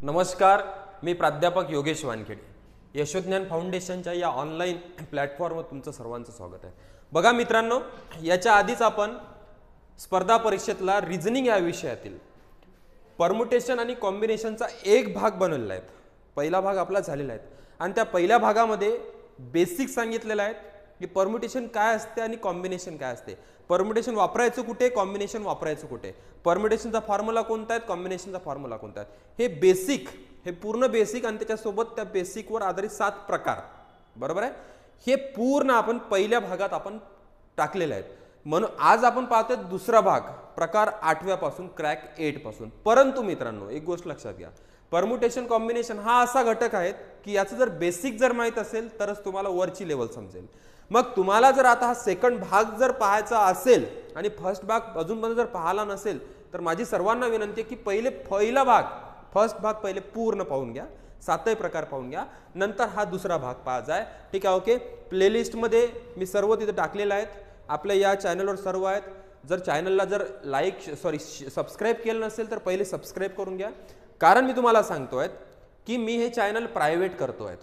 नमस्कार, मी प्राध्यापक योगेश वानखेडे। यशोज्ञान फाउंडेशनच्या या ऑनलाईन प्लॅटफॉर्मवर तुमचं सर्वांचं स्वागत आहे। बघा मित्रांनो, याच्या आधीच आपण स्पर्धा परीक्षेतला रिझनिंग या विषयातील परम्युटेशन आणि कॉम्बिनेशनचा एक भाग बनवलेला आहे। पहिला भाग आपला झालेला आहे आणि त्या पहिल्या भागामध्ये बेसिक सांगितलेलं आहे की परम्युटेशन काय असते आणि कॉम्बिनेशन काय असते, परम्युटेशन वापरायचं कुठे, कॉम्बिनेशन वापरायचं कुठे, परम्युटेशनचा फॉर्म्युला कोणता आहे, कॉम्बिनेशनचा फॉर्म्युला कोणता आहे, हे बेसिक, हे पूर्ण बेसिक आणि त्याच्यासोबत त्या बेसिकवर आधारित 7 प्रकार, बरोबर आहे, हे पूर्ण आपण पहिल्या भागात आपण टाकलेले आहेत। म्हणून आज आपण पाहतोय दुसरा भाग, प्रकार 8व्या पासून क्रॅक 8 पासून। परंतु मित्रांनो, एक गोष्ट लक्षात घ्या, परम्युटेशन कॉम्बिनेशन हा असा घटक आहे की याचं जर बेसिक जर माहित असेल तरच तुम्हाला वरची लेवल समजेल। मग तुम्हाला जर आता हा सेकंड भाग जर पाहायचा असेल आणि फर्स्ट भाग अजूनपर्यंत जर पाहिला नसेल तर माझी सर्वांना विनंती आहे की पहिला भाग, फर्स्ट भाग पहिले पूर्ण पाहून घ्या, 7 प्रकार पाहून घ्या, नंतर हा दुसरा भाग पाहायचा आहे। ठीक आहे, ओके। प्लेलिस्ट मध्ये मी सर्व तिथे टाकलेलं आहेत, आपल्या या चॅनलवर सर्व आहेत। जर चॅनलला जर सबस्क्राइब केलं नसेल तर पहिले सबस्क्राइब करून घ्या, कारण मी तुम्हाला सांगतोय की मी हे चॅनल प्रायव्हेट करतोय,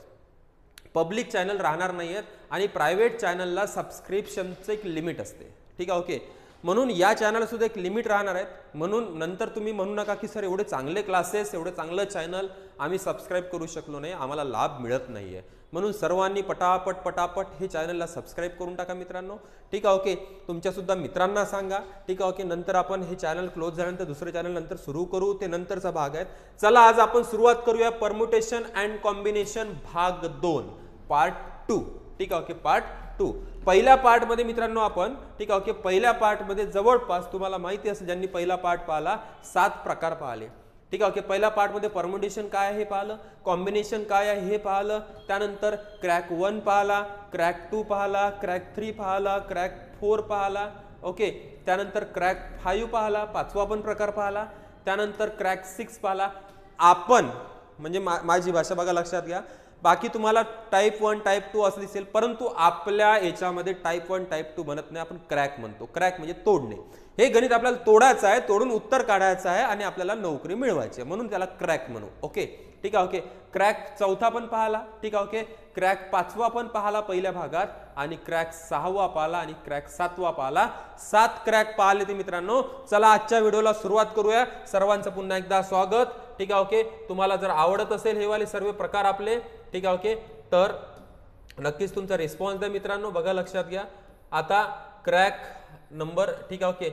पब्लिक चॅनल राहणार नाही आहेत आणि प्रायव्हेट चॅनलला सबस्क्रिप्शनचं एक लिमिट असते। ठीक आहे, ओके। म्हणून या चॅनल सुद्धा एक लिमिट राहणार आहेत, म्हणून नंतर तुम्ही म्हणू नका की सर एवढे चांगले क्लासेस, एवढे चांगलं चॅनल आम्ही सबस्क्राइब करू शकलो नाही, आम्हाला लाभ मिळत नाहीये। म्हणून सर्वांनी पटापट हे चॅनलला सबस्क्राइब करून टाका मित्रांनो। ठीक आहे, ओके। तुमच्या सुद्धा मित्रांना सांगा। ठीक आहे, ओके। नंतर आपण हे चॅनल क्लोज झाल्यानंतर दुसरे चॅनल नंतर सुरू करू, ते नंतरचा भाग आहे। चला आज आपण सुरुवात करूया परम्युटेशन अँड कॉम्बिनेशन भाग 2 पार्ट 2। ठीक आहे, ओके, पार्ट 2। पहिल्या पार्ट मध्ये मित्रांनो आपण, ठीक आहे, ओके, पहिल्या पार्ट मध्ये जवळपास तुम्हाला माहिती असेल, ज्यांनी पहिला पार्ट पाहिला 7 प्रकार पाहिले। ठीक आहे, ओके। पहिल्या पार्ट मध्ये परम्युटेशन काय आहे हे पाहिलं, कॉम्बिनेशन काय आहे हे पाहिलं, त्यानंतर क्रॅक 1 पाहिला, क्रॅक 2 पाहिला, क्रॅक 3 पाहिला, क्रॅक 4 पाहिला, ओके। त्यानंतर क्रॅक 5 पाहिला, 5वा पण प्रकार पाहिला, त्यानंतर क्रॅक 6 पाहिला। आपण म्हणजे माझी भाषा बघा, लक्षात घ्या, बाकी तुम्हाला टाइप 1 टाइप 2 असं दिसेल, परंतु आपल्या याच्यामध्ये टाइप 1 टाइप 2 बनत नाही, आपण क्रॅक म्हणतो। क्रॅक म्हणजे तोडणे, हे गणित आपल्याला तोडायचं आहे, तोडून उत्तर काढायचं आहे आणि आपल्याला नोकरी मिळवायची आहे, म्हणून त्याला क्रॅक म्हणू। ओके, ठीक आहे, ओके। क्रॅक 4था पण पाहिला, ठीक आहे, ओके। क्रॅक 5वा पण पाहिला पहिल्या भागात, आणि क्रॅक 6वा पाहिला आणि क्रॅक 7वा पाहिला। 7 क्रॅक पाहिले ते मित्रांनो। चला आजच्या व्हिडिओला सुरुवात करूया। सर्वांचं पुन्हा एकदा स्वागत। ठीक आहे, ओके। तुम्हाला जर आवडत असेल हे वाले सर्व प्रकार आपले, ठीक आहे, ओके, तर नक्कीच तुमचा रिस्पॉन्स द्या मित्रांनो। बघा, लक्षात घ्या, आता क्रॅक नंबर, ठीक आहे, ओके,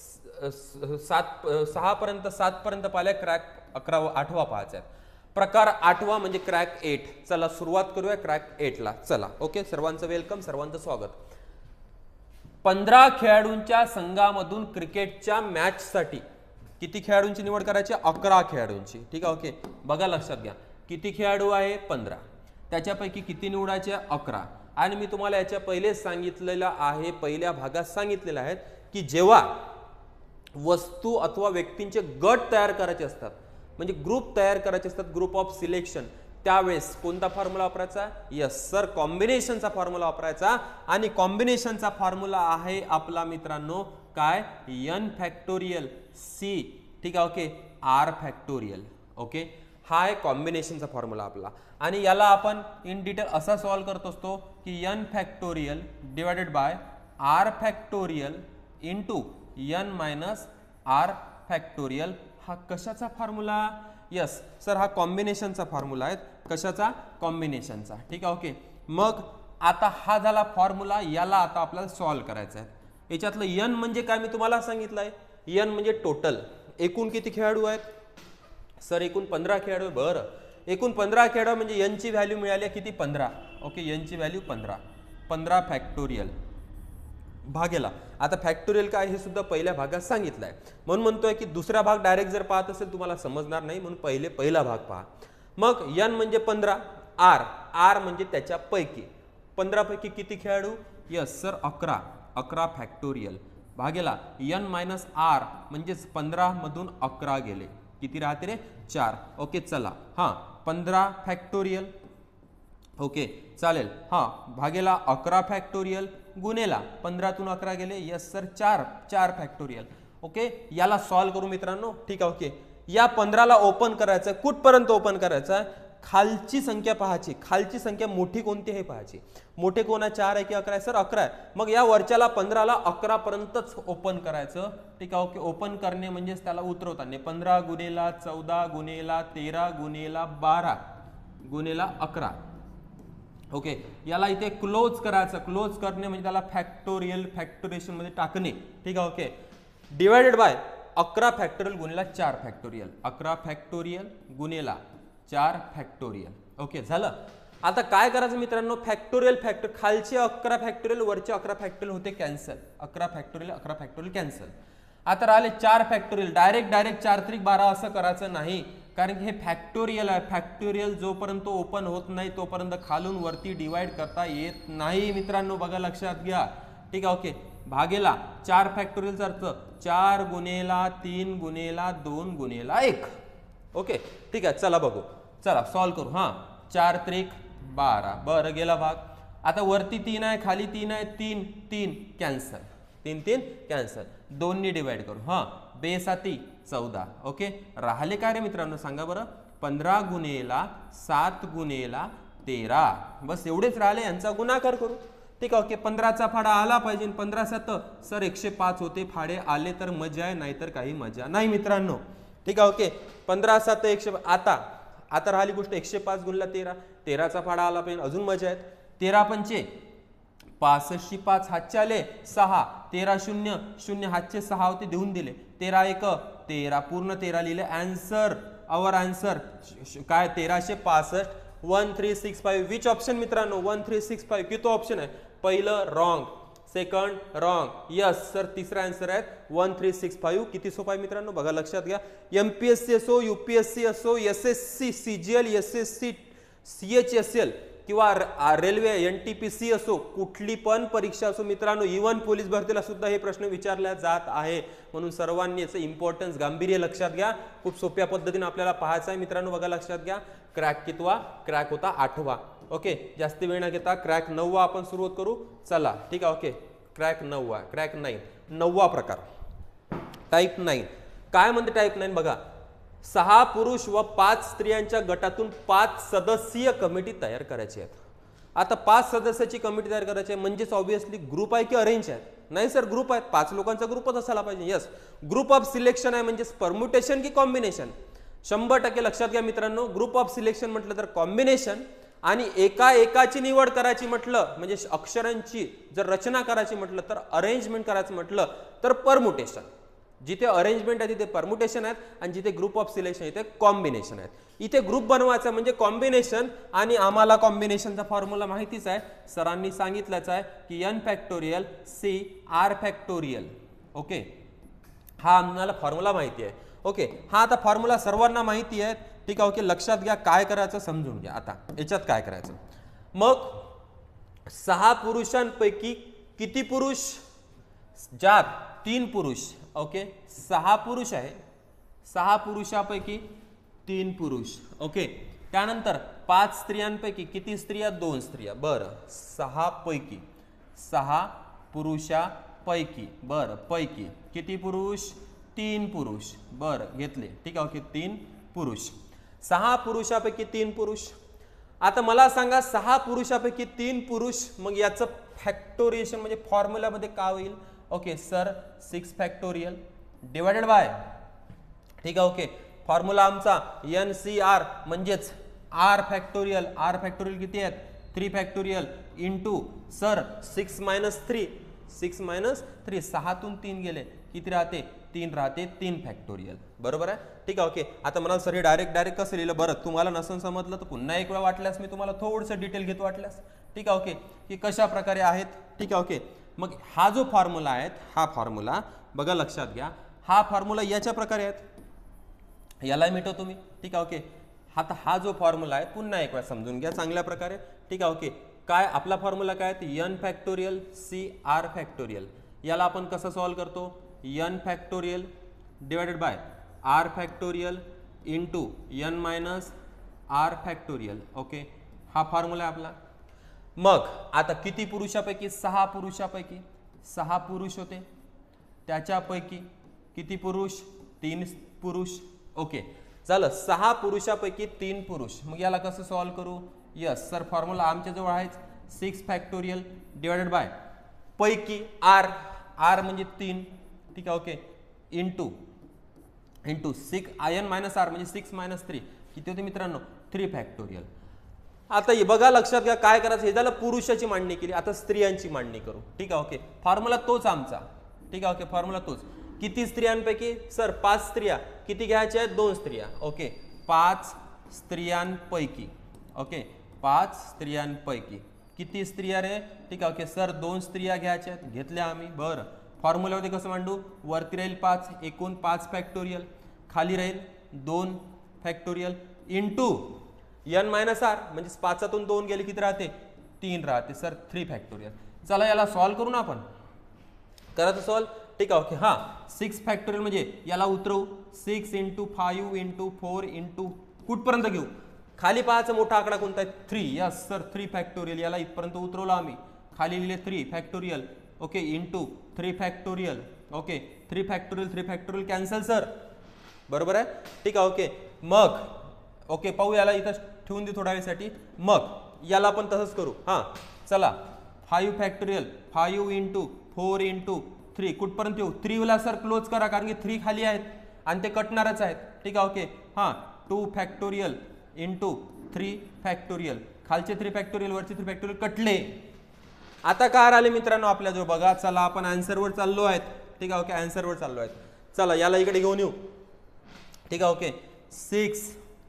6 पर्यंत पाहिल्या, क्रॅक 11वा 8वा पाहायचा आहे। प्रकार 8वा म्हणजे क्रॅक 8। चला सुरुवात करूया क्रॅक 8 ला। चला, ओके, सर्वांचं वेलकम, सर्वांचं स्वागत। 15 खेळाडूंच्या संघामधून क्रिकेटच्या मॅच साठी किती खेळाडूंची निवड करायची? 11 खेळाडूंची। ठीक आहे, ओके। बघा, लक्षात घ्या, किती खेळाडू आहे? 15, त्याच्यापैकी किती निवडायचे? 11। आणि मी तुम्हाला याच्या पहिले सांगितलेलं आहे, पहिल्या भागात सांगितलेलं आहे की जेव्हा वस्तू अथवा व्यक्तींचे गट तयार करायचे असतात, म्हणजे ग्रुप तयार करायचे असतात, ग्रुप ऑफ सिलेक्शन, त्यावेळेस कोणता फॉर्म्युला वापरायचा? यस सर, कॉम्बिनेशनचा फॉर्म्युला वापरायचा। आणि कॉम्बिनेशनचा फॉर्म्युला आहे आपला मित्रांनो काय? n फॅक्टोरियल c, ठीक आहे, ओके, r फॅक्टोरियल। ओके, हा आहे कॉम्बिनेशनचा फॉर्म्युला आपला। आणि याला आपण इन डिटेल असा सॉल्व करत असतो की n factorial divided by r factorial into n minus r factorial. हा कशाचा फॉर्म्युला? यस सर, हा कॉम्बिनेशनचा फॉर्म्युला आहे। कशाचा? कॉम्बिनेशनचा। ठीक आहे, ओके। मग आता हा झाला फॉर्म्युला, याला आता आपल्याला सॉल्व करायचा आहे। याच्यातलं n म्हणजे काय मी तुम्हाला सांगितलंय, n म्हणजे टोटल, एकूण किती खेळाडू आहेत? सर एकूण 15 खेळाडू। बरं, एकूण 15 खेळाडू म्हणजे n ची व्हॅल्यू मिळाली किती? 15। ओके, n ची व्हॅल्यू 15 फॅक्टोरियल भागेला। आता फॅक्टोरियल काय हे सुद्धा पहिल्या भागात सांगितलंय, म्हणून म्हणतोय की दुसरा भाग डायरेक्ट जर पाहत असेल तुम्हाला समजणार नाही, म्हणून पहिला भाग पहा। मग n म्हणजे 15, r म्हणजे त्याच्यापैकी, 15 पैकी किती खेळाडू? यस सर, 11 फॅक्टोरियल भागेला n मायनस r, म्हणजेच 15 मधून 11 गेले, किती राहते रे? 4। ओके, चला, हा 15 फॅक्टोरियल, ओके, चालेल, हा भागेला 11 फॅक्टोरियल गुणेला 15तून 11 गेले, यस सर, 4 फॅक्टोरियल। ओके, याला सॉल्व करू मित्रांनो। ठीक आहे, ओके, या 15ला ओपन करायचं आहे. कुठपर्यंत ओपन करायचं आहे? खालची संख्या पाहायची. खालची संख्या मोठी कोणती हे पाहायची. मोठे कोण आहे? 4 आहे की 11 आहे? सर 11 आहे. मग या वरच्याला 15ला 11 पर्यंतच ओपन करायचं. ठीक आहे. ओके. ओपन करणे म्हणजेच त्याला उतरवताना 15 गुणेला 14 गुणेला 13 गुणेला 12 गुणेला 11. ओके. याला इथे क्लोज करायचं. क्लोज करणे म्हणजे त्याला फॅक्टोरियल फॅक्टोरेशन मध्ये टाकणे. ठीक आहे. ओके. डिवायडेड बाय 11 फॅक्टोरियल गुणेला 4 फॅक्टोरियल. 11 फॅक्टोरियल गुणेला 4 फॅक्टोरियल. ओके झालं. आता काय करायचं मित्रांनो? फॅक्टोरियल खालचे 11 फॅक्टोरियल वरचे 11 फॅक्टोरियल होते कॅन्सल. 11 factorial cancel. आता राहिले 4 फॅक्टोरियल. डायरेक्ट 4 त्रिक 12 असं करायचं नाही, कारण की हे फॅक्टोरियल आहे. फॅक्टोरियल जोपर्यंत ओपन होत नाही तोपर्यंत खालून वरती डिवाइड करता येत नाही मित्रांनो. बघा लक्षात घ्या. ठीक आहे. ओके. भागेला 4 फॅक्टोरियलचा अर्थ 4 गुणेला 3 गुणेला 2 गुणेला 1. ओके. ठीक आहे. चला बघू. चला सॉल्व करू. हां 4 त्रिक 12. बरं गेला भाग. आता वरती 3 आहे खाली 3 आहे. 3 कॅन्सल. 3 कॅन्सल. 2 ने डिवाइड करू. हां 2 7 14. ओके. राहिले काय रे मित्रांनो सांगा बरं? 15 गुणेला 7 गुणेला 13. बस एवढेच राहिले. यांचा गुणाकार करू. ठीक आहे. ओके. 15चा फाडा आला पाहिजे. 15 7 सर 105 होते. फाडे आले तर मजा आहे, नाहीतर काही मजा नाही मित्रांनो. ठीक आहे. ओके. 15 7 100. आता राहिली गोष्ट 105 गुणला 13. 13चा फाडा आला पाहिजे, अजून मजा आहे. 13 पंचे 65 5 हातचे आले 6. 13 0 0 हातचे 6 होते देऊन दिले. 13 1 13 पूर्ण 13 लिहिले. आन्सर आवर आन्सर काय? 1365. 1365. विच ऑप्शन मित्रांनो? 1365. किती ऑप्शन आहे? पहिलं wrong, second wrong, yes sir तिसरा आन्सर आहे 1365. किती सोपा आहे मित्रांनो? बघा लक्षात घ्या. MPSC असो, UPSC असो, SSC CGL, SSC CHSL किंवा रेल्वे NTPC असो, कुठली पण परीक्षा असो मित्रांनो, इव्हन पोलीस भरतीला सुद्धा हे प्रश्न विचारले जात आहे. म्हणून सर्वांनी याचं इम्पॉर्टन्स गांभीर्य लक्षात घ्या. खूप सोप्या पद्धतीने आपल्याला पाहायचं आहे मित्रांनो. बघा लक्षात घ्या. क्रॅक कितवा? क्रॅक होता 8वा. ओके. जास्ती वेळ न घेता क्रॅक 9वा आपण सुरुवात करू. चला ठीक आहे. ओके. क्रॅक 9वा. क्रॅक 9 9वा प्रकार टाईप 9. काय म्हणते टाईप 9? बघा 6 पुरुष व 5 स्त्रियांच्या गटातून 5 सदस्यीय कमिटी तयार करायची आहे. आता 5 सदस्याची कमिटी तयार करायची आहे म्हणजेच ऑब्विसली ग्रुप आहे की अरेंज आहे? नाही सर ग्रुप आहेत. 5 लोकांचा ग्रुपच असायला पाहिजे. यस. ग्रुप ऑफ सिलेक्शन आहे म्हणजे परम्युटेशन की कॉम्बिनेशन? 100% लक्षात घ्या मित्रांनो. ग्रुप ऑफ सिलेक्शन म्हटलं तर कॉम्बिनेशन, आणि एकाची निवड करायची म्हटलं म्हणजे अक्षरांची जर रचना करायची म्हटलं तर अरेंजमेंट करायचं म्हटलं तर परम्युटेशन. जिथे अरेंजमेंट आहे तिथे परम्युटेशन आहेत आणि जिथे ग्रुप ऑफ सिलेक्शन इथे कॉम्बिनेशन आहेत. इथे ग्रुप बनवायचा म्हणजे कॉम्बिनेशन, आणि आम्हाला कॉम्बिनेशनचा फॉर्म्युला माहितीच आहे. सरांनी सांगितलंच आहे की n factorial C R factorial. Okay. हा आम्हाला फॉर्म्युला माहिती आहे. ओके. हा आता फॉर्म्युला सर्वांना माहिती आहे. ठीक आहे. ओके. लक्षात घ्या. काय करायचं समजून घ्या. आता याच्यात काय करायचं? मग 6 पुरुषांपैकी किती पुरुष? ज्यात 3 पुरुष. ओके. 6 पुरुष आहे. 6 पुरुषापैकी 3 पुरुष. ओके. त्यानंतर 5 स्त्रियांपैकी किती स्त्रिया? 2 स्त्रिया. बरं 6 पैकी 6 पुरुषापैकी बरं पैकी किती पुरुष? 3 पुरुष. बरं घेतले. ठीक आहे. ओके. 3 पुरुष. 6 पुरुषापैकी 3 पुरुष. आता मला सांगा 6 पुरुषापैकी 3 पुरुष, मग याचं फॅक्टोरिएशन म्हणजे फॉर्म्युलामध्ये काय होईल? Okay sir 6 factorial divided by. ठीक आहे. ओके. फॉर्म्युला आमचा NCR म्हणजेच R फॅक्टोरियल. R फॅक्टोरियल किती आहेत? 3 factorial into sir 6 minus 3. 6 minus 3 6तून 3 गेले किती राहते? 3 राहते. 3 फॅक्टोरियल. बरोबर आहे. ठीक आहे. ओके. आता मला सर हे डायरेक्ट कसं लिहिलं? बरं तुम्हाला नसन समजलं तर पुन्हा एक वेळा वाटल्यास मी तुम्हाला थोडंसं डिटेल घेतो वाटल्यास. ठीक आहे. ओके. की कशा प्रकारे आहेत. ठीक आहे. ओके. मग हा जो फॉर्म्युला आहे हा फॉर्म्युला बघा लक्षात घ्या. हा फॉर्म्युला याच्या प्रकारे आहेत. याला मिटवतो मी. ठीक आहे. ओके. आता हा जो फॉर्म्युला आहे पुन्हा एक वेळा समजून घ्या चांगल्या प्रकारे. ठीक आहे. ओके. काय आपला फॉर्म्युला काय आहे? n factorial C R factorial. याला आपण कसं सॉल्व करतो? n factorial divided by R factorial into n minus R factorial. Okay. हा फॉर्म्युला आहे आपला. मग आता किती पुरुषापैकी? 6 पुरुषापैकी 6 पुरुष होते. त्याच्यापैकी किती पुरुष? 3 पुरुष. ओके झालं 6 पुरुषापैकी 3 पुरुष मग याला कसं सॉल्व्ह करू यस सर फॉर्म्युला आमच्या जवळ आहेच 6 फॅक्टोरियल डिवायडेड बाय पैकी आर आर म्हणजे 3 ठीक आहे okay into 6 n minus R म्हणजे 6 - 3 किती होते मित्रांनो 3 फॅक्टोरियल आता हे बघा लक्षात घ्या काय करायचं हे झालं पुरुषाची मांडणी केली आता स्त्रियांची मांडणी करू ठीक आहे ओके फॉर्म्युला तोच आमचा ठीक आहे ओके फॉर्म्युला तोच किती स्त्रियांपैकी सर 5 स्त्रिया किती घ्यायच्या आहेत 2 स्त्रिया ओके 5 स्त्रियांपैकी ओके 5 स्त्रियांपैकी किती स्त्रिया रे ठीक आहे ओके सर 2 स्त्रिया घ्यायच्या आहेत घेतल्या आम्ही बरं फॉर्म्युलामध्ये कसं मांडू वरती राहील 5 एकूण 5 फॅक्टोरियल खाली राहील 2 factorial into n minus R म्हणजे 5तून 2 गेले किती राहते 3 राहते सर 3 फॅक्टोरियल चला याला सॉल्व्ह करू ना आपण करायचं सॉल्व्ह ठीक आहे ओके हां 6 फॅक्टोरियल म्हणजे याला उतरवू 6 × 5 × 4 × कुठपर्यंत घेऊ खाली पाहायचा मोठा आकडा कोणता आहे 3 यस सर 3 फॅक्टोरियल याला इथपर्यंत उतरवलं आम्ही खाली लिहिले 3 factorial okay into 3 factorial okay 3 factorial cancel sir बरोबर आहे ठीक आहे ओके मग ओके पाहू याला इथं ठेवून दे थोड्या वेळेसाठी मग याला पण तसंच करू हां चला 5 फॅक्टोरियल 5 × 4 × 3 कुठपर्यंत येऊ 3 ला सर क्लोज करा कारण की 3 खाली आहेत आणि ते कटणारच आहेत ठीक आहे ओके हां 2 फॅक्टोरियल इंटू 3 फॅक्टोरियल खालचे 3 फॅक्टोरियल वरचे 3 फॅक्टोरियल कटले आता काय आले मित्रांनो आपल्या जो बघा चला आपण आन्सरवर चाललो आहेत ठीक आहे ओके आन्सरवर चाललो आहेत चला याला इकडे घेऊन येऊ ठीक आहे ओके 6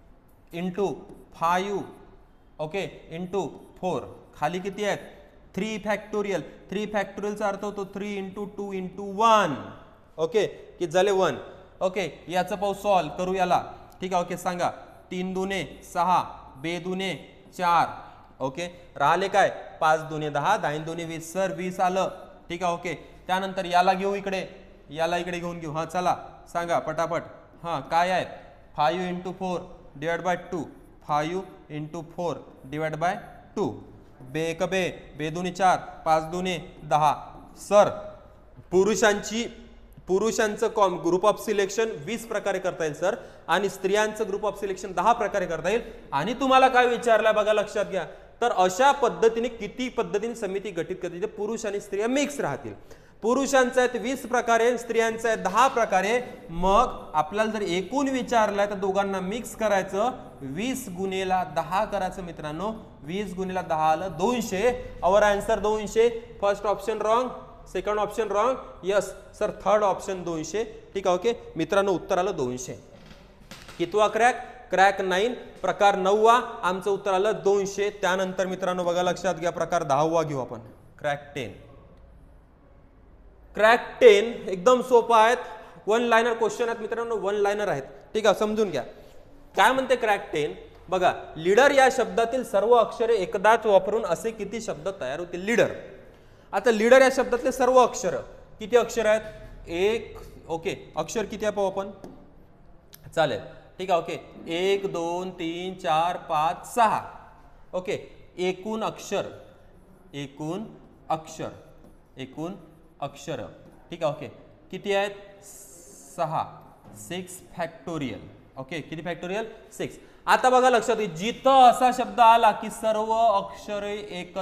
× 5 ओके इंटू 4 खाली किती आहेत 3 फॅक्टोरियल 3 फॅक्टोरियलचा अर्थ होतो 3 × 2 × 1 ओके किती झाले 1 ओके याचं पाहू सॉल्व करू याला ठीक आहे ओके सांगा 3 दुने 6 2 दुने 4 ओके राहिले काय 5 दुने 10 10 दुने 20 सर 20 आलं ठीक आहे ओके त्यानंतर याला घेऊ इकडे याला इकडे घेऊन घेऊ हां चला सांगा पटापट हां काय आहेत 5 × 4 डिवाइड बाय 2 5 × 4 डिवाइड बाय 2 बे एक बे बे दुने 4 5 दुने 10 सर पुरुषांचं ग्रुप ऑफ सिलेक्शन 20 प्रकारे करता येईल सर आणि स्त्रियांचं ग्रुप ऑफ सिलेक्शन 10 प्रकारे करता येईल आणि तुम्हाला काय विचारलंय बघा लक्षात घ्या तर अशा पद्धतीने किती पद्धतीने समिती गठीत करते जे पुरुष आणि स्त्रिया मिक्स राहतील पुरुषांचं आहेत 20 प्रकारे स्त्रियांचं आहे 10 प्रकारे मग आपल्याला जर एकूण विचारलाय तर दोघांना मिक्स करायचं 20 × 10 करायचं मित्रांनो 20 × 10 आलं 200 our answer 200 first option wrong second option wrong yes sir third option 200 ठीक आहे ओके मित्रांनो उत्तर आलं 200 कितवा क्रॅक 9 प्रकार 9वा आमचं उत्तर आलं 200 त्यानंतर मित्रांनो बघा लक्षात घ्या प्रकार 10वा घेऊ आपण क्रॅक 10 एकदम सोपा आहेत 1 लाइनर क्वेश्चन आहेत मित्रांनो 1 लाइनर आहेत ठीक आहे समजून घ्या काय म्हणते क्रॅक 10 बघा लीडर या शब्दातील सर्व अक्षरे एकदाच वापरून असे किती शब्द तयार होतील लीडर आता लीडर या शब्दातले सर्व अक्षर किती अक्षर आहेत एक ओके अक्षर किती आहे पाहू आपण चालेल ठीक आहे ओके 1 2 3 4 5 6 ओके एकूण अक्षर ठीक आहे ओके किती आहेत 6 फॅक्टोरियल ओके किती फॅक्टोरियल 6 आता बघा लक्षात घ्या जिथं असा शब्द आला की सर्व अक्षरे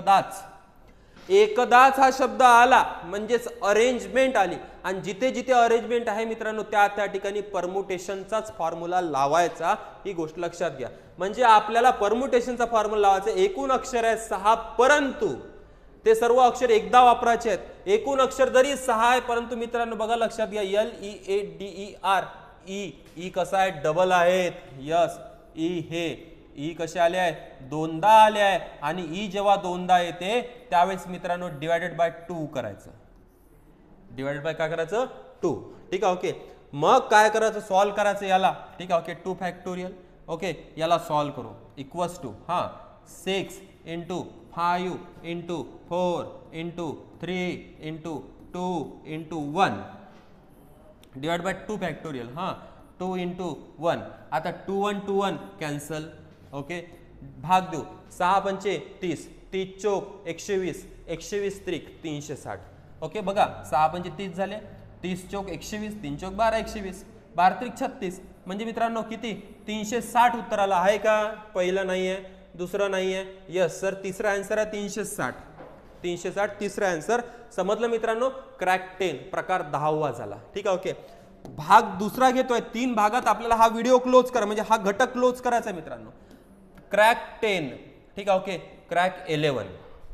एकदाच हा शब्द आला म्हणजेच अरेंजमेंट आली आणि जिथे जिथे अरेंजमेंट आहे मित्रांनो त्या ठिकाणी परमुटेशनचाच फॉर्म्युला लावायचा ही गोष्ट लक्षात घ्या म्हणजे आपल्याला परमुटेशनचा फॉर्म्युला लावायचा एकूण अक्षर आहे 6 परंतु ते सर्व अक्षर एकदा वापरायचे आहेत एकूण अक्षर जरी 6 आहे परंतु मित्रांनो बघा लक्षात घ्या LEADER ई कसा आहे डबल आहेत यस ई हे ई कसे आले आहे दोनदा आले आहे आणि ई जेव्हा दोनदा येते त्यावेळेस मित्रांनो डिवायडेड बाय 2 करायचं डिवायडेड बाय काय करायचं 2 ठीक आहे ओके मग काय करायचं सॉल्व करायचं याला ठीक आहे ओके 2 फॅक्टोरियल ओके याला सॉल्व करू इक्वल्स टू हां 6 × 5 × 4 × 3 × 2 × 1 डिवाइड बाय 2 फॅक्टोरियल हां 2 × 1 आता 2 1 2 1 कॅन्सल ओके भाग देऊ 6 पंचे 30 30 चौक 120 120 त्रिक 360 ओके बघा 6 पंचे 30 झाले 30 चौक 120 3 चौक 12 120 12 त्रिक 36 म्हणजे मित्रांनो किती 360 उत्तराला आहे का? पहिलं नाहीये, दुसरं नाहीये, यस सर तिसरा आन्सर आहे 360. 360 तिसरा आन्सर. समजलं मित्रांनो? क्रॅक 10 प्रकार 10वा झाला. ठीक आहे. ओके, भाग दुसरा घेतोय. 3 भागात आपल्याला हा व्हिडिओ क्लोज करा, म्हणजे हा घटक क्लोज करायचा आहे मित्रांनो. क्रॅक 10. ठीक आहे. ओके, क्रॅक 11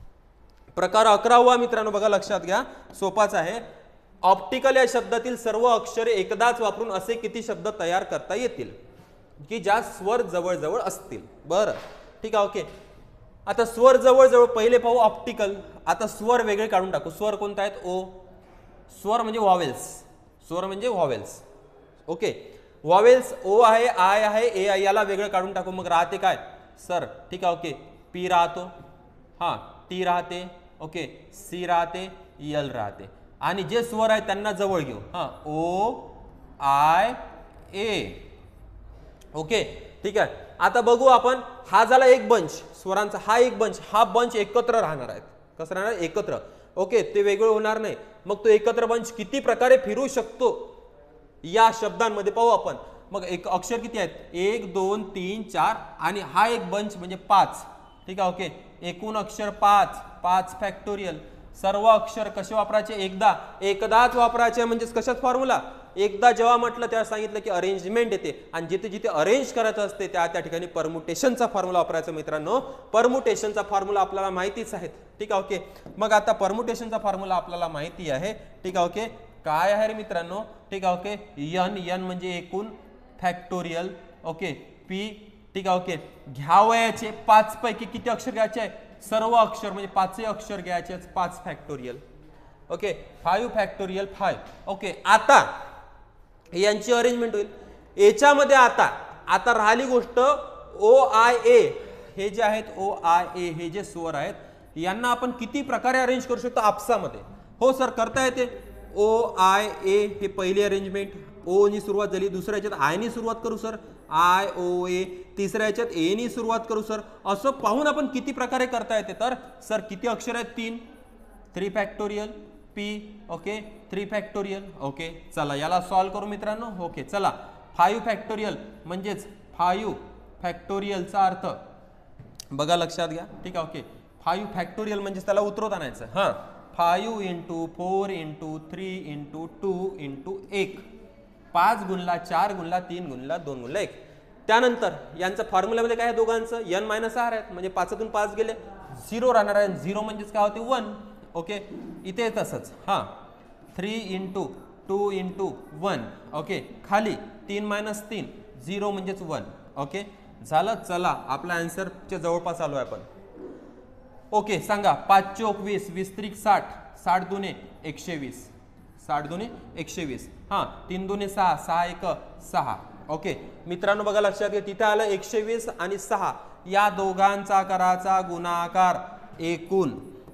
प्रकार 11वा मित्रांनो बघा लक्षात घ्या, सोपाच आहे. ऑप्टिकल या शब्दातील सर्व अक्षरे एकदाच वापरून असे किती शब्द तयार करता येतील की ज्यात स्वर जवळ असतील. बरं, ठीक आहे. ओके, आता स्वर जवळ पहिले पाहू ऑप्टिकल. आता स्वर वेगळे काढून टाकू. स्वर कोणता आहेत? ओ. स्वर म्हणजे व्हॉवेल्स. स्वर म्हणजे व्हॉवेल्स. ओके, व्हॉवेल्स ओ आहे, आय आहे, ए आहे, याला वेगळं काढून टाकू. मग राहते काय सर? ठीक आहे. ओके, पी राहतो, हा टी राहते, ओके सी राहते, यल राहते. आणि जे स्वर आहेत त्यांना जवळ घेऊ. हा ओ आय ए. ओके, ठीक आहे. आता बघू आपण, हा झाला एक बंच स्वरांचा, हा एक बंच, हा बंच एकत्र राहणार आहेत. कसं राहणार? एकत्र. ओके, ते वेगळं होणार नाही. मग तो एकत्र बंच किती प्रकारे फिरू शकतो या शब्दांमध्ये पाहू आपण. मग एक अक्षर किती आहेत? 1 2 3 4 आणि हा एक बंच म्हणजे 5. ठीक आहे. ओके, एकूण अक्षर 5. 5 फॅक्टोरियल. सर्व अक्षर कसे वापरायचे? एकदाच वापरायचे. म्हणजे कशात फॉर्म्युला? एकदा जेव्हा म्हटलं तेव्हा सांगितलं की अरेंजमेंट येते, आणि जिथे जिथे अरेंज करायचं असते त्या ठिकाणी परमुटेशनचा फॉर्म्युला वापरायचा मित्रांनो. परमुटेशनचा फॉर्म्युला आपल्याला माहितीच आहे. ठीक आहे. ओके, मग आता परमुटेशनचा फॉर्म्युला आपल्याला माहिती आहे. ठीक आहे. ओके, काय आहे रे मित्रांनो? ठीक आहे. ओके, एन म्हणजे एकूण फॅक्टोरियल. Okay, P. ठीक आहे. ओके, घ्यावयाचे 5 पैकी किती अक्षर घ्यायचे आहे? सर्व अक्षर, म्हणजे 5 अक्षर घ्यायचे. 5 फॅक्टोरियल. Okay, 5 factorial 5. ओके, आता यांची अरेंजमेंट होईल याच्यामध्ये. आता राहिली गोष्ट ओ आय ए. हे जे आहेत ओ आय ए, हे जे स्वर आहेत यांना आपण किती प्रकारे अरेंज करू शकतो आपसामध्ये? हो सर, करता येते. ओ आय ए हे पहिली अरेंजमेंट, ओ नी सुरुवात झाली. दुसऱ्या याच्यात आय नी सुरुवात करू सर, आय ओ ए. तिसऱ्या याच्यात ए नी सुरुवात करू सर. असं पाहून आपण किती प्रकारे करता येते. तर सर किती अक्षर आहेत? 3. 3 factorial P. Okay, 3 factorial. Okay, चला याला सॉल्व करू मित्रांनो. ओके, चला 5 फॅक्टोरियल म्हणजेच 5 फॅक्टोरियलचा अर्थ बघा लक्षात घ्या. ठीक आहे. ओके, 5 फॅक्टोरियल म्हणजे त्याला उतरवत आणायचं. हा 5 × 4 × 3 × 2 × 1. 5 गुणला 4 गुणला 3 गुणला 2 गुणला 1. त्यानंतर यांचं फॉर्म्युलामध्ये काय आहे? दोघांचं n - r आहेत, म्हणजे 5तून 5 गेले 0 राहणार आहे. 0 म्हणजेच काय होते? 1. ओके, इथे तसंच. हा 3 × 2 × 1. ओके, खाली 3 - 3 0 म्हणजेच 1. ओके, झालं. चला आपला आन्सरच्या जवळपास आलो आहे आपण. ओके, सांगा 5 चोक 20, 20 त्रिक 60, 60 दुने 120, 60 दुने 120. हा 3 दुने 6, 6 1 6. ओके मित्रांनो बघा लक्षात घ्या, तिथे आलं 120 आणि 6 या दोघांचा कराचा गुणाकार एकूण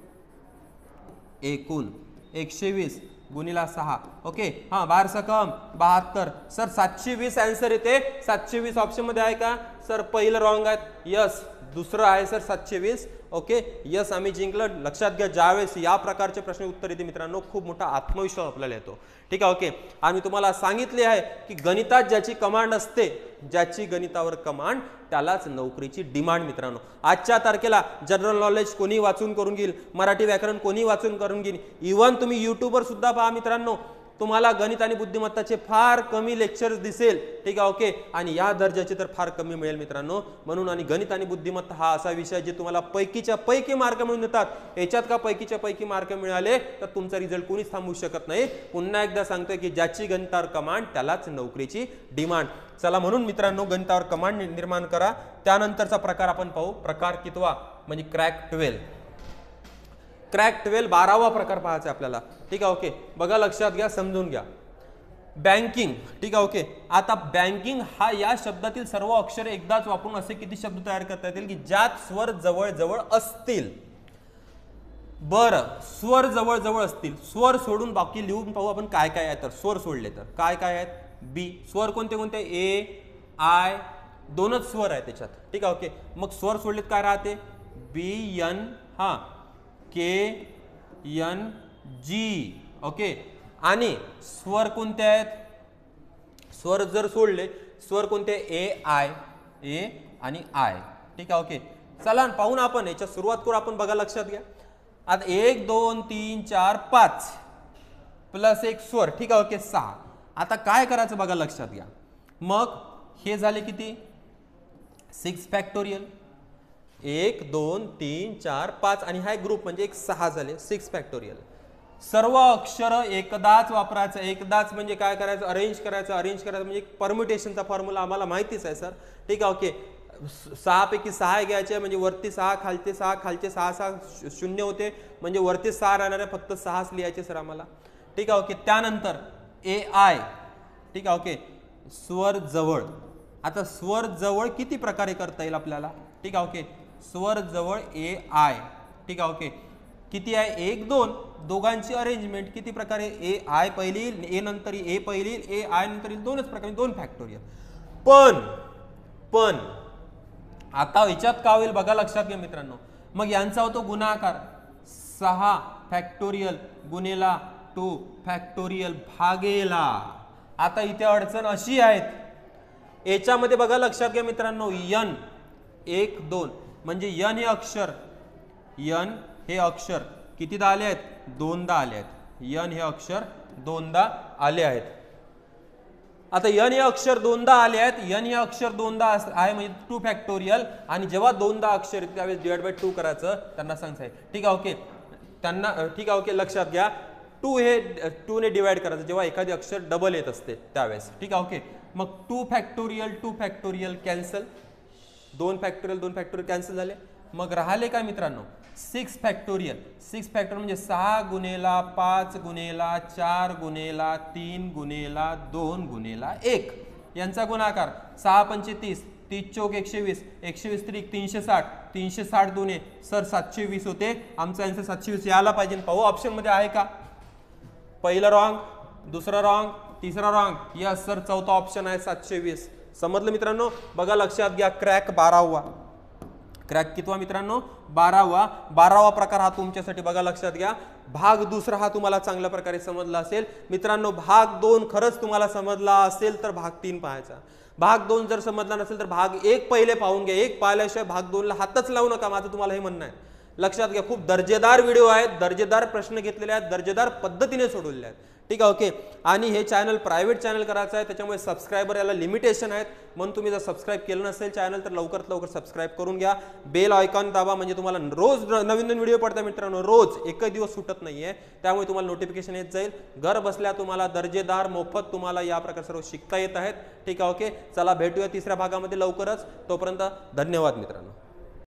120 गुणिला 6. ओके, हा 12 कम 72. सर 720 आन्सर येते. 720 ऑप्शन मध्ये आहे का सर? पहिलं रॉंग आहे. यस, दुसरं आहे सर 720. ओके, यस, आम्ही जिंकलं. लक्षात घ्या, ज्यावेळेस या प्रकारचे प्रश्न उत्तर येते मित्रांनो खूप मोठा आत्मविश्वास आपल्याला येतो. ठीक आहे. ओके, आम्ही तुम्हाला सांगितले आहे की गणितात ज्याची कमांड असते, ज्याची गणितावर कमांड त्यालाच नोकरीची डिमांड. मित्रांनो आजच्या तारखेला जनरल नॉलेज कोणी वाचून करून घेईल, मराठी व्याकरण कोणी वाचून करून घेईल. इव्हन तुम्ही युट्यूबवर सुद्धा पहा मित्रांनो, तुम्हाला गणित आणि बुद्धिमत्ताचे फार कमी लेक्चर्स दिसेल. ठीक आहे. ओके, आणि या दर्जाचे तर फार कमी मिळेल मित्रांनो. म्हणून आणि गणित आणि बुद्धिमत्ता हा असा विषय जे तुम्हाला पैकीच्या पैकी मार्क मिळून येतात. याच्यात का पैकीच्या पैकी मार्क मिळाले तर तुमचा रिझल्ट कोणीच थांबवू शकत नाही. पुन्हा एकदा सांगतोय की ज्याची गणितावर कमांड त्यालाच नोकरीची डिमांड. चला, म्हणून मित्रांनो गणितावर कमांड निर्माण करा. त्यानंतरचा प्रकार आपण पाहू. प्रकार कितवा? म्हणजे क्रॅक 12. क्रॅक 12 12वा प्रकार पाहायचा आपल्याला. ठीक आहे. ओके, बघा लक्षात घ्या, समजून घ्या. बँकिंग. ठीक आहे. ओके, आता बँकिंग हा या शब्दातील सर्व अक्षरे एकदाच वापरून असे किती शब्द तयार करता येतील की ज्यात स्वर जवळ जवळ असतील. बरं, स्वर जवळ जवळ असतील. स्वर सोडून बाकी लिहून पाहू आपण काय काय आहे. तर स्वर सोडले तर काय काय आहेत? बी. स्वर कोणते कोणते? ए आय, दोनच स्वर आहेत त्याच्यात. ठीक आहे. ओके, मग स्वर सोडलेत काय राहते? बी एन, हा के एन जी. ओके, आणि स्वर कोणते आहेत? स्वर जर सोडले स्वर कोणते ए आणि आय, ठीक आहे. ओके, चला पाहून आपण याच्या सुरुवात करू आपण. बघा लक्षात घ्या, आता 1 2 3 4 5 प्लस एक स्वर, ठीक आहे. ओके 6. आता काय करायचं बघा लक्षात घ्या. मग हे झाले किती 6 फॅक्टोरियल, 1 2 3 4 5 आणि हा ग्रुप म्हणजे एक 6 झाले 6 फॅक्टोरियल. सर्व अक्षर एकदाच वापरायचं. एकदाच म्हणजे काय करायचं, अरेंज करायचं म्हणजे परम्युटेशनचा फॉर्म्युला आम्हाला माहितीच आहे सर, ठीक आहे. ओके 6 पैकी 6 घ्यायचे म्हणजे वरती 6 खालचे 6 खालचे 6 6 शून्य होते म्हणजे वरती 6 राहणारे फक्त 6च लिहायचे सर आम्हाला, ठीक आहे. ओके त्यानंतर ए आय, ठीक आहे. ओके स्वर जवळ. आता स्वर जवळ किती प्रकारे करता येईल आपल्याला, ठीक आहे. ओके स्वर जवळ ए आय, ठीक आहे. ओके किती आहे 1 2, दोघांची अरेंजमेंट किती प्रकारे, ए आय पहिली ए नंतर ए पहिली ए आय नंतर दोनच प्रकारे 2 फॅक्टोरियल. पण आता विचारात का होईल बघा लक्षात घ्या मित्रांनो. मग यांचा होतो गुणाकार 6 फॅक्टोरियल गुणेला 2 फॅक्टोरियल भागेला. आता इथे अडचण अशी आहेत, याच्यामध्ये बघा लक्षात घ्या मित्रांनो, n 1 2 म्हणजे n हे अक्षर कितीदा आले आहेत, 2दा आले आहेत. n हे अक्षर 2दा आले आहेत. आता n हे अक्षर 2दा आले आहेत, n हे अक्षर 2दा आहे म्हणजे 2 फॅक्टोरियल. आणि जेव्हा 2दा अक्षर येते त्यावेळेस डिवाइड बाय 2 करायचं त्यांना सांगायचं, ठीक आहे. ओके त्यांना, ठीक आहे. ओके लक्षात घ्या 2 हे 2 ने डिवाइड करायचं जेव्हा एखादी अक्षर डबल येत असते त्यावेळेस, ठीक आहे. ओके मग 2 फॅक्टोरियल कॅन्सल, 2 फॅक्टोरियल कॅन्सल झाले. मग राहिले काय मित्रांनो 6 फॅक्टोरियल म्हणजे 6 गुणेला 5 गुणेला 4 गुणेला 3 गुणेला 2 गुणेला 1 यांचा गुणाकार 6 पंचे 30, 30 चौक 120, 120 त्रिक 360, 360 दुने सर 720 होते. आमचा आन्सर 720 यायला पाहिजे. पाहू ऑप्शन मध्ये आहे का, पहिलं रॉंग, दुसरा रॉंग, तिसरा रॉंग, यस सर चौथा ऑप्शन आहे 720. समजलं मित्रांनो. बघा लक्षात घ्या क्रॅक 12वा, क्रॅक कितवा मित्रांनो 12वा प्रकार हा तुमच्यासाठी. बघा लक्षात घ्या भाग दुसरा हा तुम्हाला चांगल्या प्रकारे समजला असेल मित्रांनो. भाग 2 खरंच तुम्हाला समजला असेल तर भाग 3 पाहायचा. भाग 2 जर समजला नसेल तर भाग 1 पहिले पाहून घ्या. 1 पाहिल्याशिवाय भाग 2 ला हातच लावू नका, माझं तुम्हाला हे म्हणणं आहे. लक्षात घ्या खूप दर्जेदार व्हिडिओ आहेत, दर्जेदार प्रश्न घेतलेले आहेत, दर्जेदार पद्धतीने सोडवलेले आहेत, ठीक आहे. ओके आणि हे चॅनल प्रायव्हेट चॅनल करायचं आहे त्याच्यामुळे सबस्क्रायबर याला लिमिटेशन आहेत. म्हणून तुम्ही जर सबस्क्राईब केलं नसेल चॅनल तर लवकरात लवकर सबस्क्राईब करून घ्या. बेल आयकॉन दाबा म्हणजे तुम्हाला रोज नवीन व्हिडिओ पडतात मित्रांनो, रोज एकही दिवस सुटत नाहीये, त्यामुळे तुम्हाला नोटिफिकेशन येत जाईल. घर बसल्या तुम्हाला दर्जेदार मोफत तुम्हाला या प्रकारे सर्व शिकता येत आहेत, ठीक आहे. ओके चला भेटूया तिसऱ्या भागामध्ये लवकरच. तोपर्यंत धन्यवाद मित्रांनो.